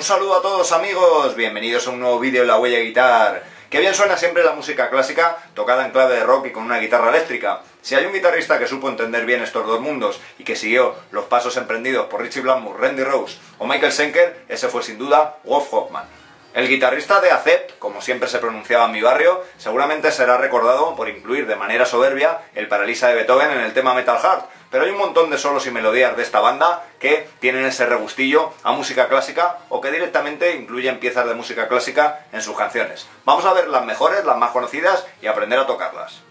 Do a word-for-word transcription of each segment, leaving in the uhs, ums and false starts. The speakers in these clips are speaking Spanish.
saludo a todos amigos, bienvenidos a un nuevo vídeo en La Huella Guitar. Que bien suena siempre la música clásica tocada en clave de rock y con una guitarra eléctrica. Si hay un guitarrista que supo entender bien estos dos mundos y que siguió los pasos emprendidos por Ritchie Blackmore, Randy Rhoads o Michael Schenker, ese fue sin duda Wolf Hoffmann. El guitarrista de Accept, como siempre se pronunciaba en mi barrio, seguramente será recordado por incluir de manera soberbia el Paralisa de Beethoven en el tema Metal Heart, pero hay un montón de solos y melodías de esta banda que tienen ese regustillo a música clásica o que directamente incluyen piezas de música clásica en sus canciones. Vamos a ver las mejores, las más conocidas y aprender a tocarlas.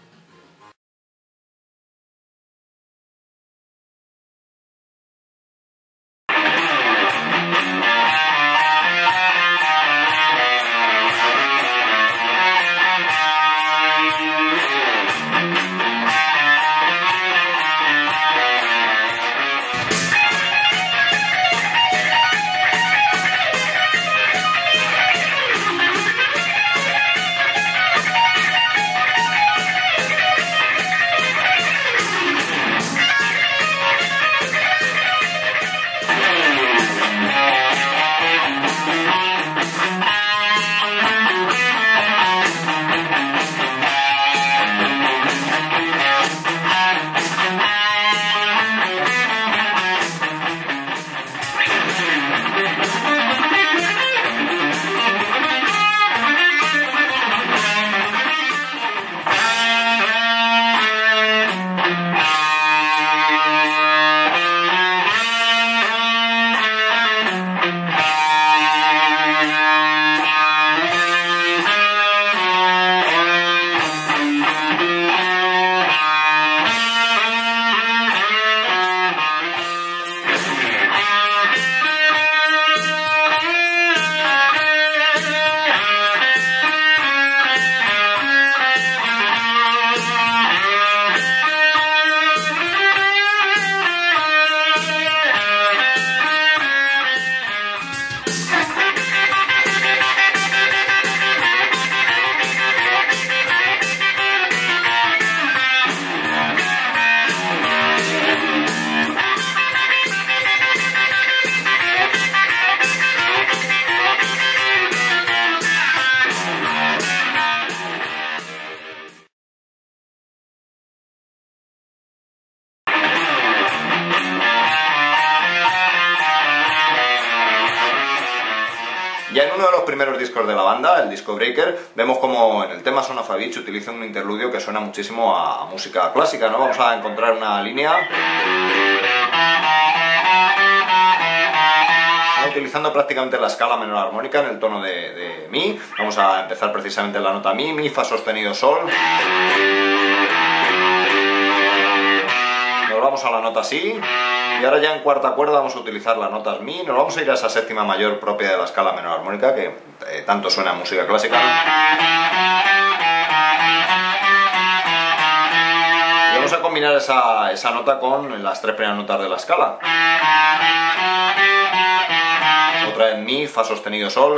Ya en uno de los primeros discos de la banda, el disco Breaker, vemos como en el tema Son of a Beach utiliza un interludio que suena muchísimo a música clásica, ¿no? Vamos a encontrar una línea utilizando prácticamente la escala menor armónica en el tono de, de Mi. Vamos a empezar precisamente en la nota Mi, Mi, Fa sostenido, Sol. Nos vamos a la nota Si. Y ahora ya en cuarta cuerda vamos a utilizar las notas Mi, nos vamos a ir a esa séptima mayor propia de la escala menor armónica que eh, tanto suena en música clásica. Y vamos a combinar esa, esa nota con las tres primeras notas de la escala. Otra vez Mi, Fa sostenido, Sol.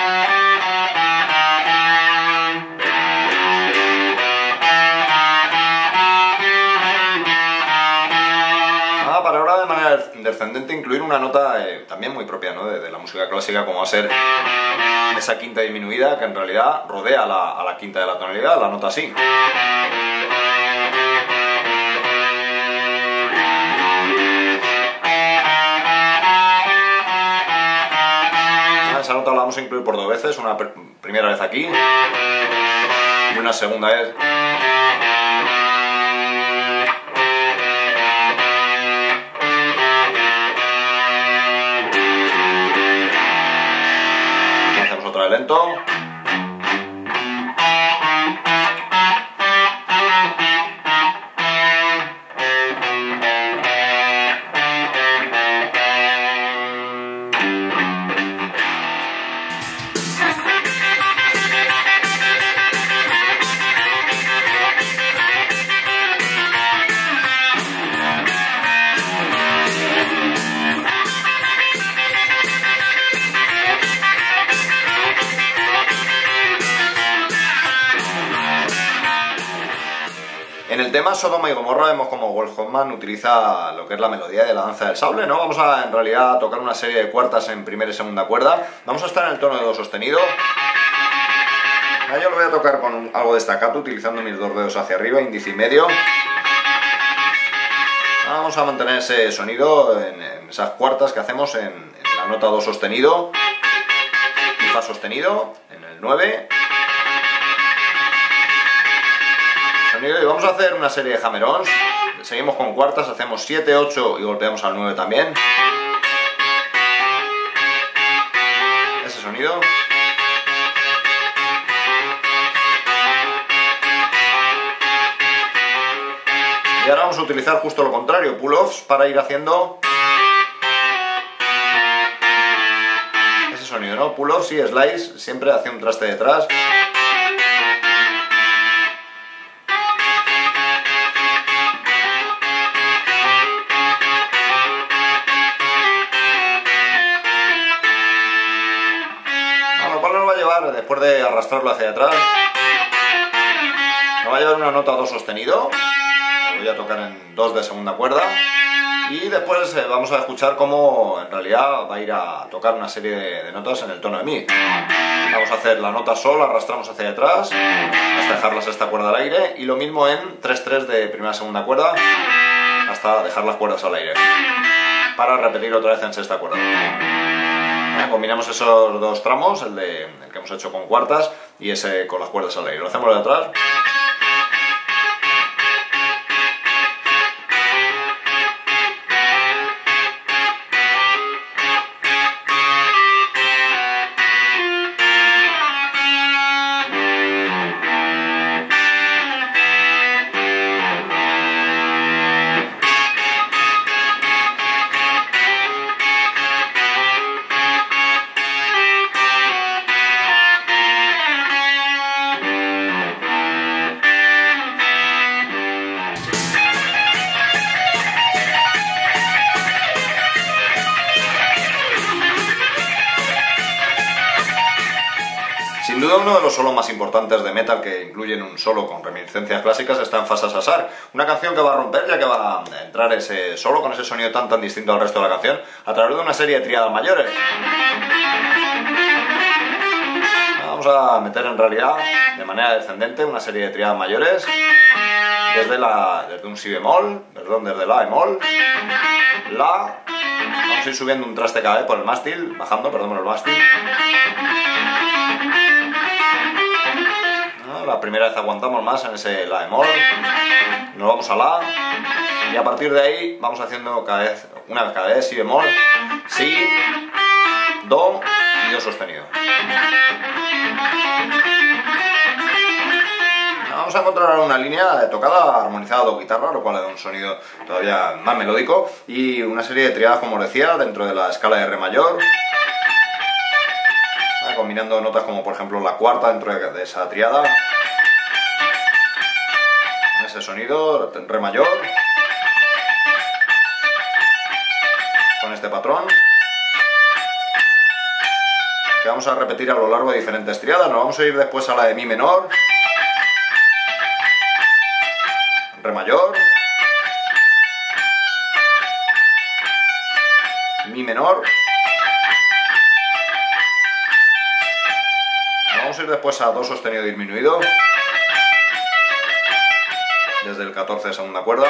Para ahora de manera descendente incluir una nota eh, también muy propia, ¿no? de, de la música clásica, como va a ser esa quinta disminuida que en realidad rodea a la, a la quinta de la tonalidad, la nota Si. Esa nota la vamos a incluir por dos veces, una pr primera vez aquí y una segunda vez. Otra vez lento. tema Sodoma y Gomorra vemos como Wolf Hoffmann utiliza lo que es la melodía de la danza del sable, ¿no? Vamos a, en realidad, a tocar una serie de cuartas en primera y segunda cuerda. Vamos a estar en el tono de do sostenido. Yo lo voy a tocar con algo de staccato, utilizando mis dos dedos hacia arriba, índice y medio. Vamos a mantener ese sonido en, en esas cuartas que hacemos en, en la nota do sostenido y fa sostenido, en el nueve. Sonido, y vamos a hacer una serie de hammer-ons. Seguimos con cuartas, hacemos siete, ocho y golpeamos al nueve también. Ese sonido. Y ahora vamos a utilizar justo lo contrario, pull-offs, para ir haciendo ese sonido, ¿no? Pull-offs y slice, siempre hacia un traste detrás. Lo cual nos va a llevar, después de arrastrarlo hacia atrás, nos va a llevar una nota do sostenido. Voy a tocar en dos de segunda cuerda y después eh, vamos a escuchar cómo en realidad va a ir a tocar una serie de, de notas en el tono de mi. Vamos a hacer la nota sol, arrastramos hacia atrás hasta dejar la sexta cuerda al aire, y lo mismo en tres tres de primera y segunda cuerda hasta dejar las cuerdas al aire, para repetir otra vez en sexta cuerda. ¿Eh? Combinamos esos dos tramos, el, de, el que hemos hecho con cuartas y ese con las cuerdas al aire. Lo hacemos de atrás. Sin duda uno de los solos más importantes de metal, que incluyen un solo con reminiscencias clásicas, está en Fasa Sassar, una canción que va a romper, ya que va a entrar ese solo con ese sonido tan tan distinto al resto de la canción, a través de una serie de triadas mayores. Vamos a meter en realidad de manera descendente una serie de triadas mayores, desde, la, desde un si bemol, perdón, desde la bemol, la, vamos a ir subiendo un traste cada vez por el mástil, bajando, perdón, por el mástil. La primera vez aguantamos más en ese la bemol, nos vamos a la, y a partir de ahí vamos haciendo cada vez, una vez cada vez, si bemol, si, do y do sostenido. Vamos a encontrar una línea de tocada armonizada do guitarra, lo cual le da un sonido todavía más melódico, y una serie de triadas, como os decía, dentro de la escala de re mayor, combinando notas como por ejemplo la cuarta dentro de esa triada, ese sonido, re mayor, con este patrón, que vamos a repetir a lo largo de diferentes triadas. Nos vamos a ir después a la de mi menor, re mayor, mi menor. Vamos a ir después a do sostenido disminuido, desde el catorce de segunda cuerda.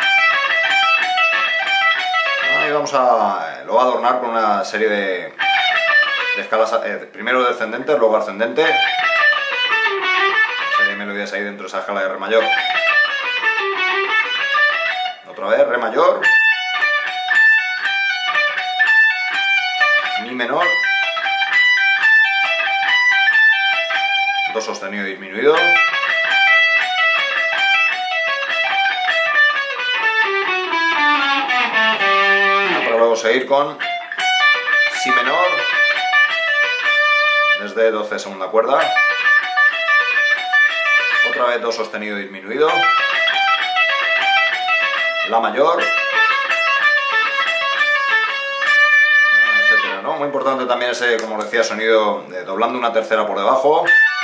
Y vamos a, lo va a adornar con una serie de, de escalas, eh, primero descendentes, luego ascendente. Serie de melodías ahí dentro de esa escala de re mayor. Otra vez, re mayor, mi menor, do sostenido disminuido, para luego seguir con si menor, desde doce segunda cuerda, otra vez do sostenido disminuido, la mayor, etcétera, ¿no? Muy importante también ese, como os decía, sonido de doblando una tercera por debajo,